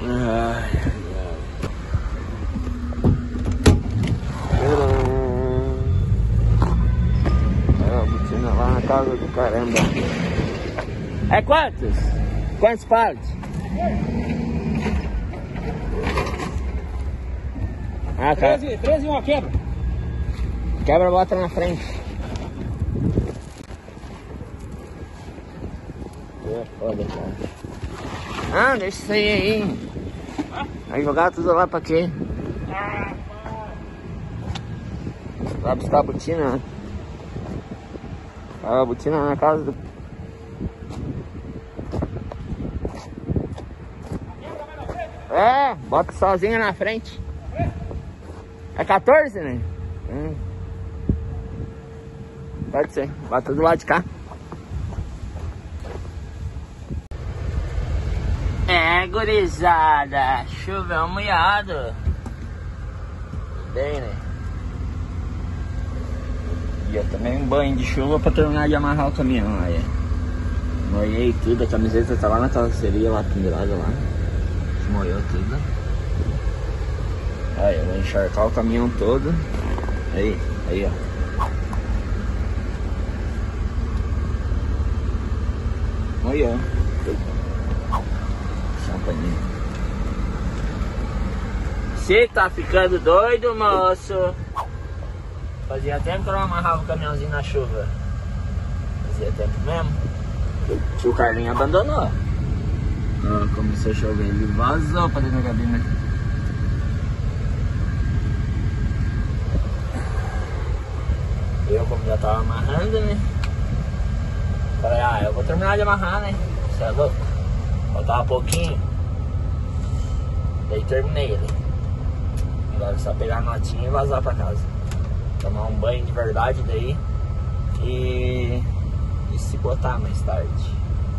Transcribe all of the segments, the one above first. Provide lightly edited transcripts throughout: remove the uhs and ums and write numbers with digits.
Ai, a botina lá na casa do caramba. É quantos? Quantos pallets? Ah, cara. 13 e uma quebra. Quebra, bota na frente. É foda, cara. Ah, deixa isso aí. Vai jogar tudo lá pra quê? Vai buscar a botina. A botina na casa do... É, bota sozinha na frente. É 14, né? Pode ser, bota do lado de cá. É, gurizada, choveu molhado. Bem, né? E eu tomei um banho de chuva pra terminar de amarrar o caminhão aí. Molhei tudo, a camiseta tá lá na carroceria, lá pendurada lá. Molhou tudo. Aí, eu vou encharcar o caminhão todo. Aí, ó. Molhou. Champagne. Você tá ficando doido, moço? Fazia tempo que eu não amarrava o caminhãozinho na chuva. Fazia tempo mesmo. O tio Carlinho abandonou. Começou a chover, ele vazou pra dentro da cabine. Eu, como já tava amarrando, né? Falei, eu vou terminar de amarrar, né? Você é louco? Faltava pouquinho. Daí terminei ele. Agora é só pegar a notinha e vazar pra casa. Tomar um banho de verdade daí. E se botar mais tarde.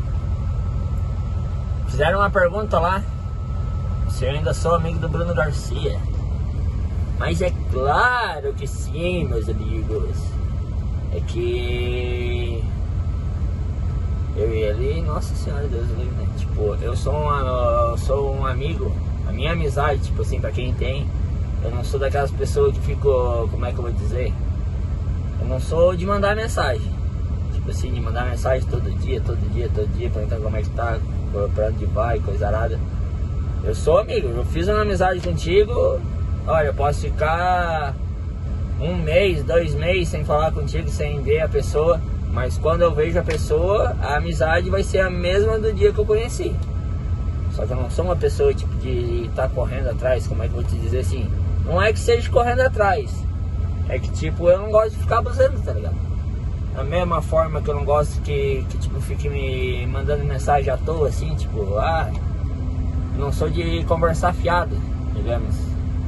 Fizeram uma pergunta lá se eu ainda sou amigo do Bruno Garcia. Mas é claro que sim, meus amigos. É que eu e ele, nossa senhora, Deus livre, né? Tipo, eu sou um amigo. A minha amizade, tipo assim, pra quem tem, eu não sou daquelas pessoas que ficam, como é que eu vou dizer? Eu não sou de mandar mensagem. Tipo assim, de mandar mensagem todo dia, perguntando como é que tá, pra onde vai, coisa arada. Eu sou amigo, eu fiz uma amizade contigo. Olha, eu posso ficar 1 mês, 2 meses sem falar contigo, sem ver a pessoa. Mas quando eu vejo a pessoa, a amizade vai ser a mesma do dia que eu conheci. Só que eu não sou uma pessoa tipo de estar correndo atrás, como é que eu vou te dizer assim? Não é que seja correndo atrás. É que tipo, eu não gosto de ficar abusando, tá ligado? Da mesma forma que eu não gosto que tipo, fique me mandando mensagem à toa, assim, tipo, não sou de conversar fiado, digamos.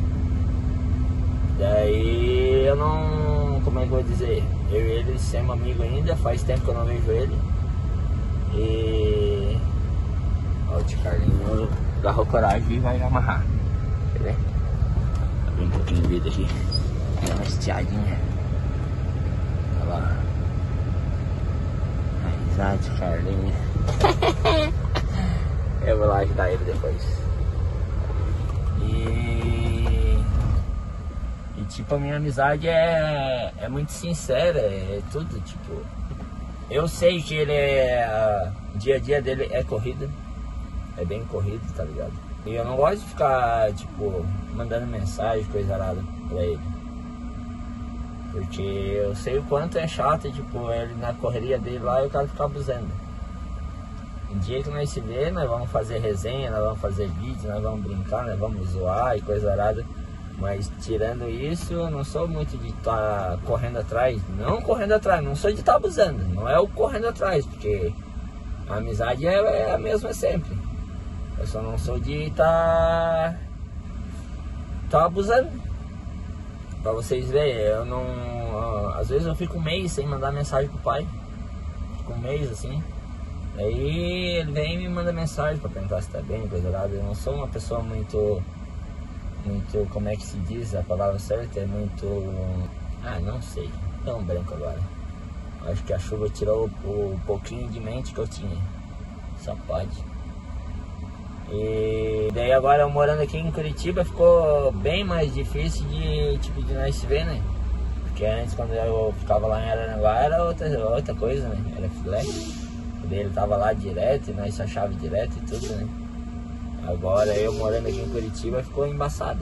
Daí eu não, como é que eu vou dizer? Eu e ele somos amigos ainda, faz tempo que eu não vejo ele. E... Ó, o tio Carlinho agarrou coragem e vai amarrar. Quer ver? Abrir um pouquinho de vidro aqui. Dá uma estiadinha. Olha lá. Amizade, Carlinho. Eu vou lá ajudar ele depois. E tipo, a minha amizade é muito sincera, é tudo, tipo... Eu sei que ele o dia a dia dele é corrido, é bem corrido, tá ligado? E eu não gosto de ficar, tipo, mandando mensagem, coisa arada pra ele. Porque eu sei o quanto é chato, tipo, ele na correria dele lá e o cara ficar abusando. Um dia que nós se vê, nós vamos fazer resenha, nós vamos fazer vídeo, nós vamos brincar, nós vamos zoar e coisa arada. Mas tirando isso, eu não sou muito de estar correndo atrás. Não correndo atrás, não sou de estar abusando. Não é o correndo atrás, porque a amizade é a mesma sempre. Eu só não sou de estar abusando. Pra vocês verem, eu não... Às vezes eu fico 1 mês sem mandar mensagem pro pai. Fico 1 mês assim. Aí ele vem e me manda mensagem pra perguntar se tá bem, coisa nada. Eu não sou uma pessoa muito, como é que se diz a palavra certa? É muito... não sei, tão branco agora. Acho que a chuva tirou o pouquinho de mente que eu tinha. Só pode. E daí aí agora eu morando aqui em Curitiba ficou bem mais difícil de nós se ver, né? Porque antes quando eu ficava lá em Araranguá era outra coisa, né? Era filé. Ele tava lá direto e nós se achava direto e tudo, né? Agora eu morando aqui em Curitiba ficou embaçado.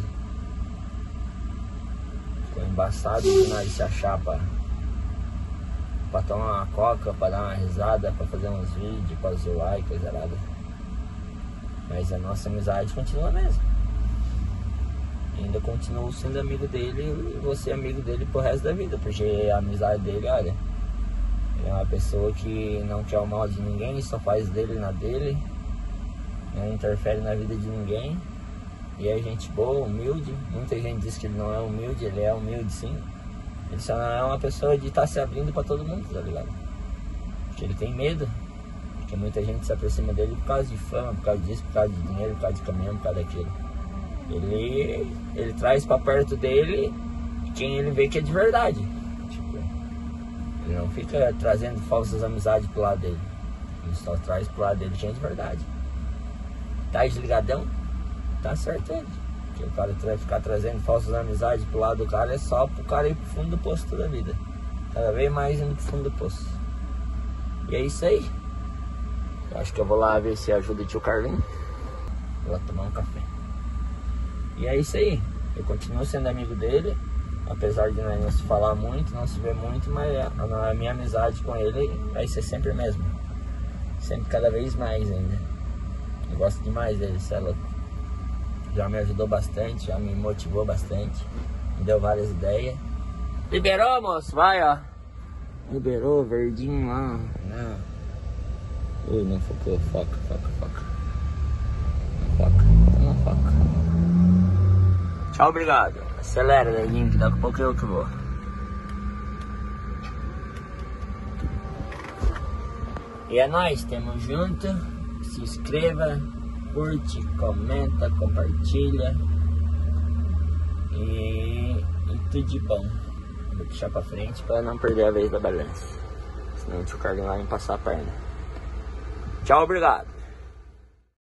Ficou embaçado de nós se achar pra tomar uma coca, pra dar uma risada, pra fazer uns vídeos, pra zoar e coisa nada. Mas a nossa amizade continua mesmo. Ainda continuo sendo amigo dele e vou ser amigo dele pro resto da vida, porque a amizade dele, olha, ele é uma pessoa que não quer o mal de ninguém, só faz dele na dele, não interfere na vida de ninguém, e é gente boa, humilde. Muita gente diz que ele não é humilde, ele é humilde sim. Ele só não é uma pessoa de estar se abrindo pra todo mundo, tá ligado? Porque ele tem medo, porque muita gente se aproxima dele por causa de fama, por causa disso, por causa de dinheiro, por causa de caminhão, por causa daquilo. Ele traz pra perto dele quem ele vê que é de verdade. Tipo, ele não fica trazendo falsas amizades pro lado dele. Ele só traz pro lado dele quem é de verdade. Tá desligadão? Tá certo ele. Porque o cara vai ficar trazendo falsas amizades pro lado do cara é só pro cara ir pro fundo do poço toda a vida. Cada vez mais indo pro fundo do poço. E é isso aí. Eu acho que eu vou lá ver se ajuda o tio Carlinhos. Vou lá tomar um café. E é isso aí, eu continuo sendo amigo dele, apesar de nós não se falar muito, não se ver muito, mas a minha amizade com ele vai ser sempre a mesma. Sempre cada vez mais ainda. Eu gosto demais dele, cê é louco. Já me ajudou bastante, já me motivou bastante, me deu várias ideias. Liberou, moço? Vai, ó. Liberou, verdinho lá. Não. Não focou, foca. Não foca. Tchau, obrigado. Acelera, neguinho, que daqui a pouco eu que vou. E é nóis, tamo junto. Se inscreva, curte, comenta, compartilha. E tudo de bom. Vou deixar pra frente pra não perder a vez da balança. Senão o tio Carlinhos vai me passar a perna. Tchau, obrigado.